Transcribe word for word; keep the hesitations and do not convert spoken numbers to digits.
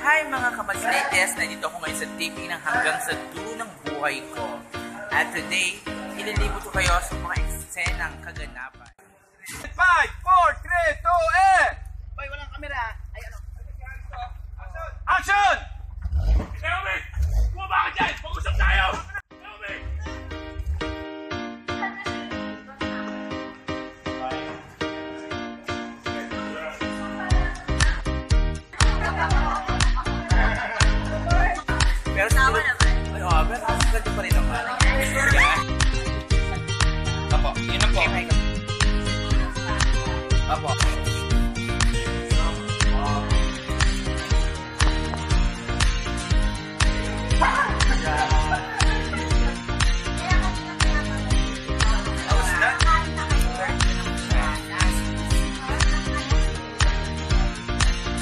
Hi mga kamaslites! Nandito ako ngayon sa T V ng hanggang sa dulo ng buhay ko. At today, ililibot ko kayo sa mga eksenang kaganapan. five, four, three, two, eh! Hoy, walang kamera!